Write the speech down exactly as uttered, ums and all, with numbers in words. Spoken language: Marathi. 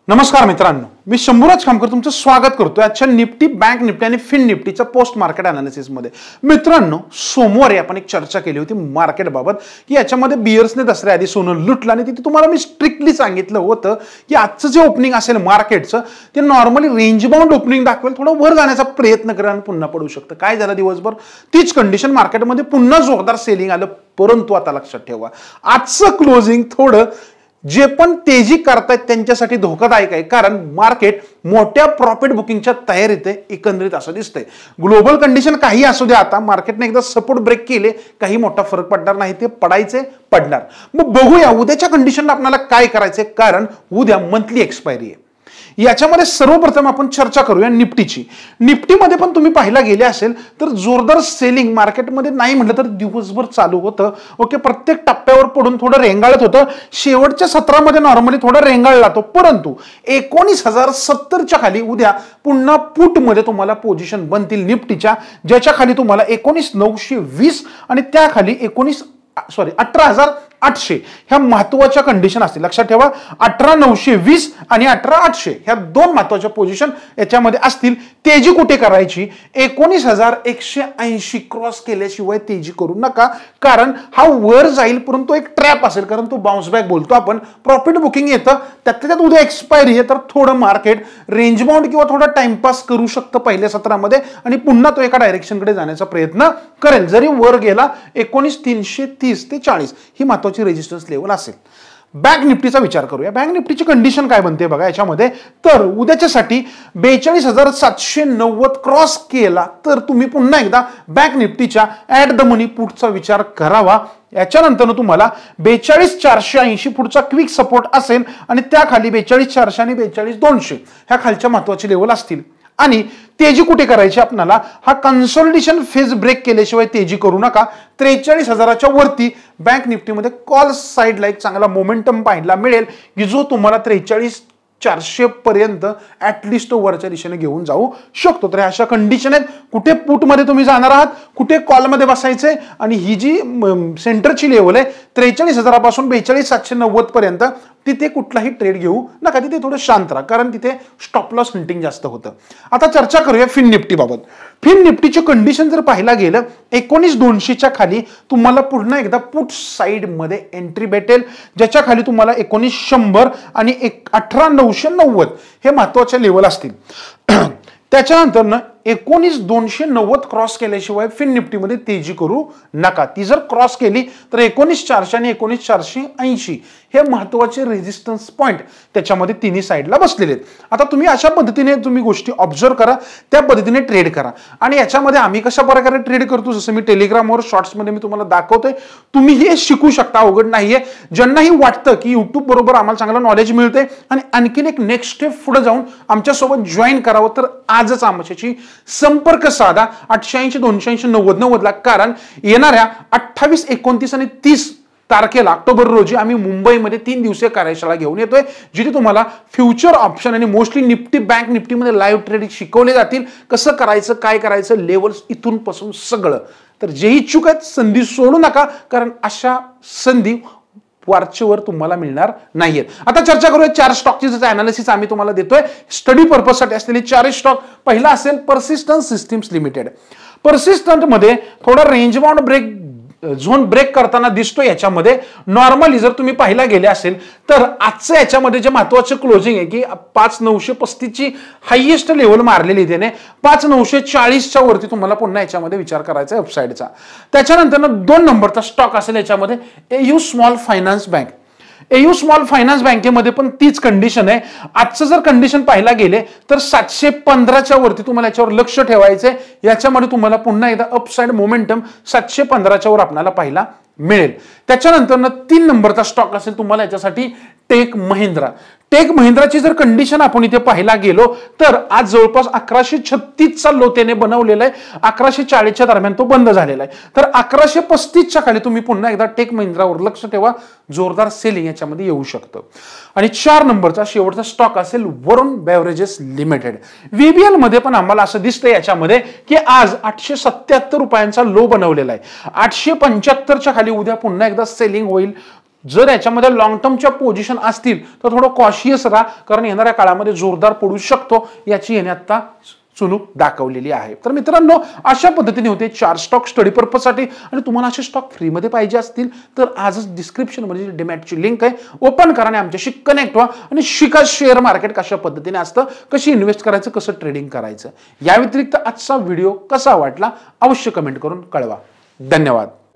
नमस्कार मित्रांनो, मी शंभूराज खामकर तुमचं स्वागत करतोय आजच्या निफ्टी, बँक निफ्टी आणि फिन निफ्टीच्या पोस्ट मार्केट अनालिसिस मध्ये। मित्रांनो, सोमवारी आपण एक चर्चा केली होती मार्केट बाबत की याच्यामध्ये बियर्सने दसऱ्या आधी सोनं लुटलं आणि तिथे तुम्हाला मी स्ट्रिक्टली सांगितलं होतं की आजचं जे ओपनिंग असेल मार्केटचं ते नॉर्मली रेंज बाउंड ओपनिंग दाखवेल, थोडं वर जाण्याचा प्रयत्न करा आणि पुन्हा पडू शकतं। काय झालं दिवसभर तीच कंडिशन, मार्केटमध्ये पुन्हा जोरदार सेलिंग आलं। परंतु आता लक्षात ठेवा, आजचं क्लोजिंग थोडं जे पण तेजी करतायत त्यांच्यासाठी धोकादायक आहे, कारण मार्केट मोठ्या प्रॉफिट बुकिंगच्या तयारीत आहे एकंदरीत असं दिसतंय। ग्लोबल कंडिशन काही असू दे, आता मार्केटने एकदा सपोर्ट ब्रेक केले काही मोठा फरक पडणार नाही, ते पडायचे पडणार। मग बघूया उद्याच्या कंडिशनला आपल्याला काय करायचंय, कारण उद्या मंथली एक्सपायरी आहे। याच्यामध्ये सर्वप्रथम आपण चर्चा करूया निफ्टीची। निफ्टीमध्ये पण तुम्ही पाहिला गेले असेल तर जोरदार सेलिंग मार्केटमध्ये नाही म्हटलं तर दिवसभर चालू होतं। ओके, प्रत्येक टप्प्यावर पडून थोडं रेंगाळत होतं। शेवटच्या सत्रामध्ये नॉर्मली थोडा रेंगाळला तो, परंतु एकोणीस हजार सत्तरच्या खाली उद्या पुन्हा पुट मध्ये तुम्हाला पोझिशन बनतील निफ्टीच्या, ज्याच्या खाली तुम्हाला एकोणीस नऊशे वीस आणि त्या खाली एकोणीस सॉरी अठरा हजार आठशे ह्या महत्वाच्या कंडिशन असतील। लक्षात ठेवा, अठरा नऊशे वीस आणि अठरा आठशे ह्या दोन महत्वाच्या पोझिशन याच्यामध्ये असतील। तेजी कुठे करायची, एकोणीस हजार एकशे ऐंशी क्रॉस केल्याशिवाय तेजी करू नका, कारण हा वर जाईल परंतु एक ट्रॅप असेल, कारण तो बाउन्स बॅक बोलतो आपण, प्रॉफिट बुकिंग येतं त्यातल्या त्यात उद्या एक्सपायरी आहे, तर थोडं मार्केट रेंज बाउंड किंवा थोडा टाइमपास करू शकतं पहिल्या सत्रामध्ये आणि पुन्हा तो एका डायरेक्शनकडे जाण्याचा प्रयत्न करेल। जरी वर गेला एकोणीस तीनशे तीस ते चाळीस ही महत्वाची रेजिस्टन्स लेवल असेल। बँक निफ्टीचा विचार करूया। बँक निफ्टीची कंडिशन काय बनते बघा याच्यामध्ये, तर उद्याच्यासाठी बेचाळीस हजार सातशे नव्वद क्रॉस केला तर तुम्ही पुन्हा एकदा बँक निफ्टीच्या ऍट द मनी पुटचा विचार करावा। याच्यानंतर तुम्हाला बेचाळीस चारशे ऐंशी पुढचा क्विक सपोर्ट असेल आणि त्या खाली बेचाळीस चारशे आणि बेचाळीस दोनशे ह्या खालच्या महत्वाचे लेवल असतील। आणि तेजी कुठे करायची आपल्याला, हा कन्सोलिडेशन फेज ब्रेक केल्याशिवाय तेजी करू नका। त्रेचाळीस हजाराच्या वरती बँक निफ्टीमध्ये कॉल साइडला एक चांगला मोमेंटम पाहायला मिळेल की जो तुम्हाला त्रेचाळीस चारशे पर्यंत ऍटलिस्ट वरच्या दिशेने घेऊन जाऊ शकतो। तर अशा कंडिशन आहेत, कुठे पुट मध्ये तुम्ही जाणार आहात, कुठे कॉल मध्ये बसायचंय, आणि ही जी सेंटरची लेवल आहे त्रेचाळीस हजारापासून बेचाळीस सातशे नव्वद पर्यंत तिथे कुठलाही ट्रेड घेऊ नका, तिथे थोडं शांत राहा, कारण तिथे स्टॉप लॉस हंटिंग जास्त होतं। आता चर्चा करूया फिन निफ्टी बाबत। फिन निफ्टीची कंडिशन जर पाहायला गेलं एकोणीस दोनशेच्या खाली तुम्हाला पुन्हा एकदा पुट साइड मध्ये एंट्री भेटेल, ज्याच्या खाली तुम्हाला एकोणीस शंभर आणि एक अठरा नऊशे नव्वद हे महत्वाचे लेवल असतील। त्याच्यानंतर ना एकोणीस दोनशे नव्वद क्रॉस केल्याशिवाय फिन निफ्टीमध्ये तेजी करू नका। ती जर क्रॉस केली तर एकोणीस चारशे आणि एकोणीस चारशे ऐंशी हे महत्वाचे रेजिस्टन्स पॉइंट त्याच्यामध्ये तिन्ही साइडला बसलेले आहेत। आता तुम्ही अशा पद्धतीने तुम्ही गोष्टी ऑब्झर्व करा, त्या पद्धतीने ट्रेड करा। आणि याच्यामध्ये आम्ही कशा प्रकारे ट्रेड करतो, जसं मी टेलिग्रामवर शॉर्ट्समध्ये मी तुम्हाला दाखवतोय, तुम्ही हे शिकू शकता, अवघड नाहीये। ज्यांनाही वाटतं की युट्यूब बरोबर आम्हाला चांगलं नॉलेज मिळते आणि आणखीन एक नेक्स्ट स्टेप पुढे जाऊन आमच्यासोबत जॉईन करावं, तर आजच आमच्याशी संपर्क साधा आठशे ऐंशी दोनशे ऐंशी नव्वद नव्वद ला, कारण येणाऱ्या अठ्ठावीस एकोणतीस आणि तीस तारखेला ऑक्टोबर रोजी आम्ही मुंबईमध्ये तीन दिवसीय कार्यशाळा घेऊन येतोय, जिथे तुम्हाला फ्युचर ऑप्शन आणि मोस्टली निफ्टी बँक निफ्टीमध्ये लाईव्ह ट्रेडिंग शिकवले जातील, कसं करायचं काय करायचं लेवल्स इथून पासून सगळं। तर जे इच्छुक आहेत संधी सोडू नका, कारण अशा संधी वरचेवर तुम्हाला मिळणार नाहीयेत। आता चर्चा करूया चार स्टॉकची, ज्याचं अनालिसिस आम्ही तुम्हाला देतोय स्टडी पर्पज साठी असलेले चार स्टॉक। पहिला असेल पर्सिस्टंट सिस्टीम्स लिमिटेड। पर्सिस्टंट मध्ये थोडा range bound break zone break करताना दिसतो। याच्यामध्ये नॉर्मली जर तुम्ही पाहिला गेले असेल तर आजचं याच्यामध्ये जे महत्वाचे क्लोजिंग आहे की पाच नऊशे पस्तीस ची हायएस्ट लेवल मारलेली त्याने, पाच नऊशे चाळीसच्या वरती तुम्हाला पुन्हा याच्यामध्ये विचार करायचा आहे अपसाइडचा। त्याच्यानंतर दोन नंबरचा स्टॉक असेल याच्यामध्ये AU small finance bank. AU small finance बँकेमध्ये पण तीच कंडिशन आहे। आजचं जर कंडिशन पाहायला गेले तर सातशे पंधराच्या वरती तुम्हाला याच्यावर लक्ष ठेवायचंय। याच्यामध्ये तुम्हाला पुन्हा एकदा अपसाइड मोमेंटम सातशे पंधराच्या वर आपल्याला पाहायला मिळेल। त्याच्यानंतर तीन नंबरचा स्टॉक असेल तुम्हाला याच्यासाठी टेक महिंद्रा। टेक महिंद्राची जर कंडिशन आपण इथे पाहायला गेलो तर आज जवळपास अकराशे छत्तीस चा लो त्याने बनवलेला आहे, अकराशे चाळीसच्या दरम्यान तो बंद झालेला आहे। तर अकराशे पस्तीसच्या खाली तुम्ही पुन्हा एकदा टेक महिंद्रावर लक्ष ठेवा, जोरदार सेलिंग याच्यामध्ये येऊ शकतं। आणि चार नंबरचा शेवटचा स्टॉक असेल वरुण बेव्हरेजेस लिमिटेड। व्हीबीएल मध्ये पण आम्हाला असं दिसतंय याच्यामध्ये की आज आठशे सत्याहत्तर रुपयांचा लो बनवलेला आहे, आठशे पंच्याहत्तरच्या खाली उद्या पुन्हा एकदा सेलिंग होईल। जर याच्यामध्ये लॉंग टर्मच्या पोझिशन असतील तर थोडं कॉशियस राहा, कारण येणाऱ्या काळामध्ये जोरदार पडू शकतो याची याने आता चुणूक दाखवलेली आहे. तर मित्रांनो, अशा पद्धतीने होते चार स्टॉक स्टडी पर्पजसाठी. आणि तुम्हाला असे स्टॉक फ्रीमध्ये पाहिजे असतील तर आजच डिस्क्रिप्शनमध्ये डिमॅटची लिंक आहे, ओपन करा आणि आमच्याशी कनेक्ट व्हा आणि शिका शेअर मार्केट कशा पद्धतीने असतं, कशी इन्व्हेस्ट करायचं, कसं ट्रेडिंग करायचं. या व्यतिरिक्त आजचा व्हिडिओ कसा वाटला अवश्य कमेंट करून कळवा. धन्यवाद.